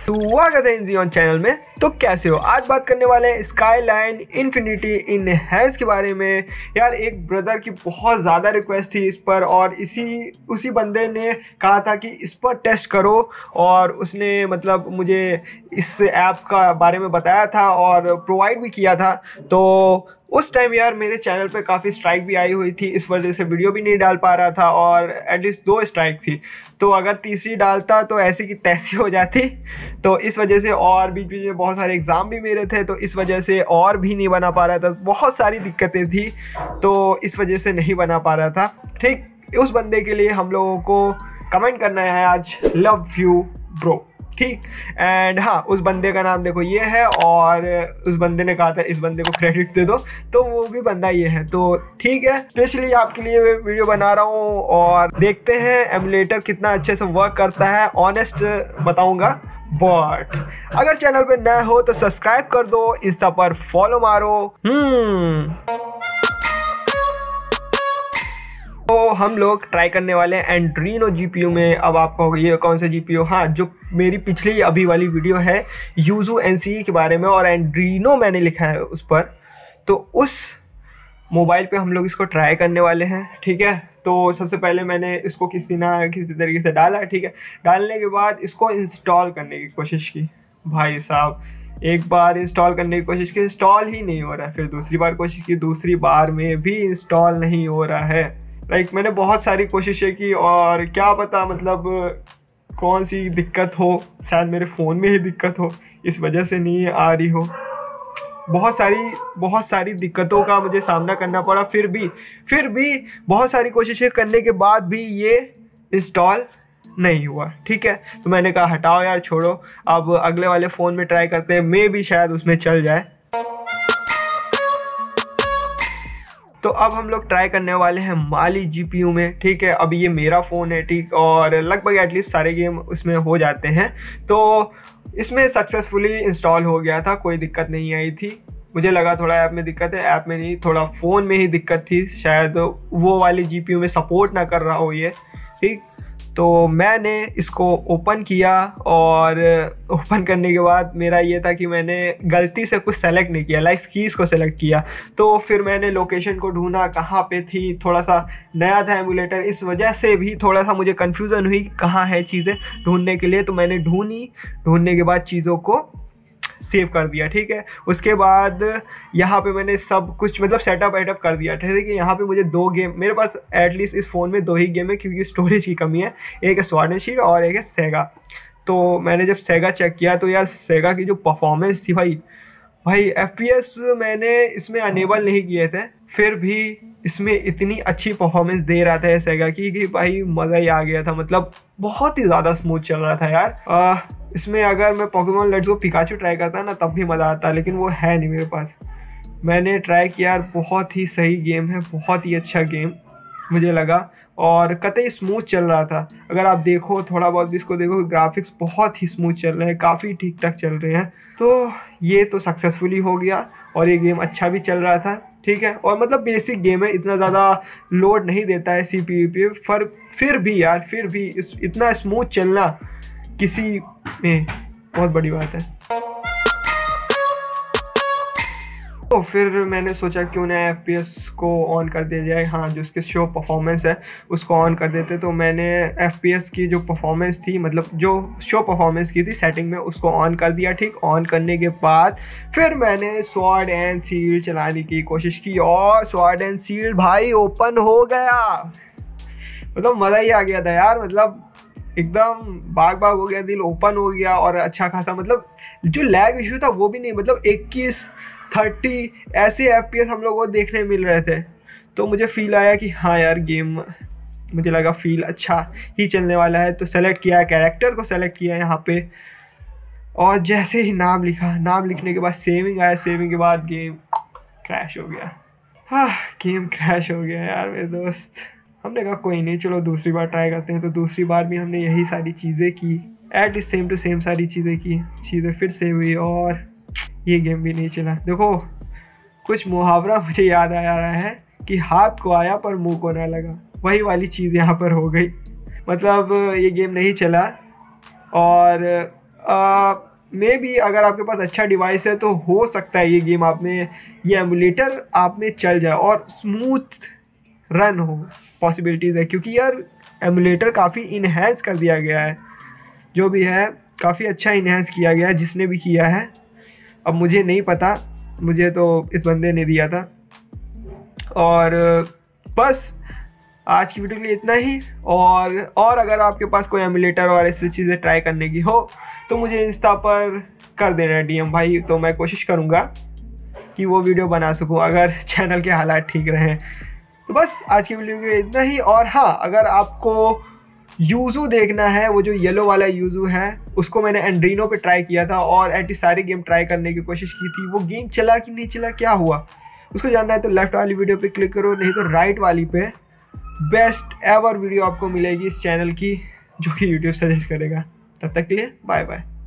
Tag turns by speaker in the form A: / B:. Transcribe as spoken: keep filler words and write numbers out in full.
A: स्वागत है इंजियन चैनल में। तो कैसे हो? आज बात करने वाले हैं स्काईलाइन इन्फिनिटी इनहैंस के बारे में। यार एक ब्रदर की बहुत ज़्यादा रिक्वेस्ट थी इस पर, और इसी उसी बंदे ने कहा था कि इस पर टेस्ट करो, और उसने मतलब मुझे इस ऐप का बारे में बताया था और प्रोवाइड भी किया था। तो उस टाइम यार मेरे चैनल पे काफ़ी स्ट्राइक भी आई हुई थी, इस वजह से वीडियो भी नहीं डाल पा रहा था, और एटलीस्ट दो स्ट्राइक थी। तो अगर तीसरी डालता तो ऐसी की तैसी हो जाती। तो इस वजह से, और बीच बीच में बहुत सारे एग्ज़ाम भी मेरे थे, तो इस वजह से और भी नहीं बना पा रहा था। बहुत सारी दिक्कतें थी, तो इस वजह से नहीं बना पा रहा था। ठीक, उस बंदे के लिए हम लोगों को कमेंट करना है आज, लव यू ब्रो। ठीक, एंड हाँ, उस बंदे का नाम देखो ये है, और उस बंदे ने कहा था इस बंदे को क्रेडिट दे दो, तो वो भी बंदा ये है। तो ठीक है, स्पेशली आपके लिए वीडियो बना रहा हूँ, और देखते हैं एमुलेटर कितना अच्छे से वर्क करता है। ऑनेस्ट बताऊँगा, बट अगर चैनल पे नए हो तो सब्सक्राइब कर दो, इंस्टा पर फॉलो मारो। हम्म तो हम लोग ट्राई करने वाले हैं एंड्रीनो जीपीयू में। अब आपको होगा ये कौन सा जीपीयू? हाँ, जो मेरी पिछली अभी वाली वीडियो है यूजू एनसीई के बारे में, और एंड्रीनो मैंने लिखा है उस पर। तो उस मोबाइल पे हम लोग इसको ट्राई करने वाले हैं। ठीक है, तो सबसे पहले मैंने इसको किसी ना किसी तरीके से डाला। ठीक है, डालने के बाद इसको इंस्टॉल करने की कोशिश की। भाई साहब, एक बार इंस्टॉल करने की कोशिश की, इंस्टॉल ही नहीं हो रहा है। फिर दूसरी बार कोशिश की, दूसरी बार में भी इंस्टॉल नहीं हो रहा है। लाइक like, मैंने बहुत सारी कोशिशें की, और क्या पता मतलब कौन सी दिक्कत हो, शायद मेरे फ़ोन में ही दिक्कत हो, इस वजह से नहीं आ रही हो। बहुत सारी बहुत सारी दिक्कतों का मुझे सामना करना पड़ा, फिर भी फिर भी बहुत सारी कोशिशें करने के बाद भी ये इंस्टॉल नहीं हुआ। ठीक है, तो मैंने कहा हटाओ यार, छोड़ो, अब अगले वाले फ़ोन में ट्राई करते हैं, मे भी शायद उसमें चल जाए। तो अब हम लोग ट्राई करने वाले हैं माली जीपीयू में। ठीक है, अब ये मेरा फ़ोन है, ठीक, और लगभग एटलीस्ट सारे गेम उसमें हो जाते हैं। तो इसमें सक्सेसफुली इंस्टॉल हो गया था, कोई दिक्कत नहीं आई थी। मुझे लगा थोड़ा ऐप में दिक्कत है, ऐप में नहीं, थोड़ा फ़ोन में ही दिक्कत थी, शायद वो वाली जीपीयू में सपोर्ट ना कर रहा हो ये। ठीक, तो मैंने इसको ओपन किया, और ओपन करने के बाद मेरा ये था कि मैंने गलती से कुछ सेलेक्ट नहीं किया, लाइक कीज़ को सेलेक्ट किया। तो फिर मैंने लोकेशन को ढूंढा कहाँ पे थी, थोड़ा सा नया था एमुलेटर, इस वजह से भी थोड़ा सा मुझे कन्फ्यूज़न हुई कहाँ है चीज़ें ढूंढने के लिए। तो मैंने ढूंढी, ढूंढने के बाद चीज़ों को सेव कर दिया। ठीक है, उसके बाद यहाँ पे मैंने सब कुछ मतलब सेटअप वेटअप कर दिया। ठीक है कि यहाँ पे मुझे दो गेम, मेरे पास एटलीस्ट इस फ़ोन में दो ही गेम है, क्योंकि स्टोरेज की कमी है। एक है स्वॉर्ड एंड शील्ड और एक है सेगा। तो मैंने जब सेगा चेक किया, तो यार सेगा की जो परफॉर्मेंस थी भाई भाई एफपीएस मैंने इसमें अनेबल नहीं किए थे, फिर भी इसमें इतनी अच्छी परफॉर्मेंस दे रहा था सेगा की कि भाई मज़ा ही आ गया था। मतलब बहुत ही ज़्यादा स्मूथ चल रहा था यार। आ, इसमें अगर मैं Pokemon let's go Pikachu try करता ना तब भी मज़ा आता, लेकिन वो है नहीं मेरे पास। मैंने ट्राई किया यार, बहुत ही सही गेम है, बहुत ही अच्छा गेम मुझे लगा, और कतई स्मूथ चल रहा था। अगर आप देखो, थोड़ा बहुत भी इसको देखो, ग्राफिक्स बहुत ही स्मूथ चल रहे हैं, काफ़ी ठीक ठाक चल रहे हैं। तो ये तो सक्सेसफुली हो गया, और ये गेम अच्छा भी चल रहा था। ठीक है, और मतलब बेसिक गेम है, इतना ज़्यादा लोड नहीं देता है सीपीयू पे, पर फिर भी यार फिर भी इस इतना स्मूथ चलना किसी में बहुत बड़ी बात है। तो फिर मैंने सोचा क्यों ना एफपीएस को ऑन कर दिया जाए। हाँ, जो उसके शो परफॉर्मेंस है उसको ऑन कर देते। तो मैंने एफपीएस की जो परफॉर्मेंस थी, मतलब जो शो परफॉर्मेंस की थी सेटिंग में, उसको ऑन कर दिया। ठीक, ऑन करने के बाद फिर मैंने स्वॉर्ड एंड शील्ड चलाने की कोशिश की, और स्वॉर्ड एंड शील्ड भाई ओपन हो गया। मतलब मज़ा ही आ गया था यार, मतलब एकदम बाग बाग हो गया दिल, ओपन हो गया, और अच्छा खासा मतलब जो लैग इशू था वो भी नहीं, मतलब इक्कीस थर्टी ऐसे एफपीएस हम लोगों को देखने मिल रहे थे। तो मुझे फील आया कि हाँ यार गेम, मुझे लगा फील अच्छा ही चलने वाला है। तो सेलेक्ट किया, कैरेक्टर को सेलेक्ट किया यहाँ पे, और जैसे ही नाम लिखा, नाम लिखने के बाद सेविंग आया, सेविंग के बाद गेम क्रैश हो गया। हाँ, गेम क्रैश हो गया यार मेरे दोस्त। हमने कहा कोई नहीं, चलो दूसरी बार ट्राई करते हैं। तो दूसरी बार भी हमने यही सारी चीज़ें की, एटलीस्ट सेम टू सेम सारी चीज़ें की, चीज़ें फिर सेव हुई, और ये गेम भी नहीं चला। देखो, कुछ मुहावरा मुझे याद आ रहा है कि हाथ को आया पर मुंह को ना लगा, वही वाली चीज़ यहाँ पर हो गई। मतलब ये गेम नहीं चला, और मे बी अगर आपके पास अच्छा डिवाइस है तो हो सकता है ये गेम आप में, ये एमुलेटर आप में चल जाए और स्मूथ रन हो, पॉसिबिलिटीज़ है। क्योंकि यार एमुलेटर काफ़ी इन्हेंस कर दिया गया है, जो भी है काफ़ी अच्छा इन्हेंस किया गया है जिसने भी किया है। अब मुझे नहीं पता, मुझे तो इस बंदे ने दिया था। और बस आज की वीडियो के लिए इतना ही। और और अगर आपके पास कोई एमुलेटर और ऐसी चीज़ें ट्राई करने की हो तो मुझे इंस्टा पर कर देना डीएम भाई, तो मैं कोशिश करूँगा कि वो वीडियो बना सकूँ अगर चैनल के हालात ठीक रहें। तो बस आज की वीडियो के लिए इतना ही। और हाँ, अगर आपको यूज़ू देखना है, वो जो येलो वाला यूज़ू है उसको मैंने एंड्रीनो पे ट्राई किया था और ऐसी सारी गेम ट्राई करने की कोशिश की थी, वो गेम चला कि नहीं चला, क्या हुआ, उसको जानना है तो लेफ्ट वाली वीडियो पे क्लिक करो, नहीं तो राइट वाली पे बेस्ट एवर वीडियो आपको मिलेगी इस चैनल की, जो कि यूट्यूब सजेस्ट करेगा। तब तक के लिए बाय बाय।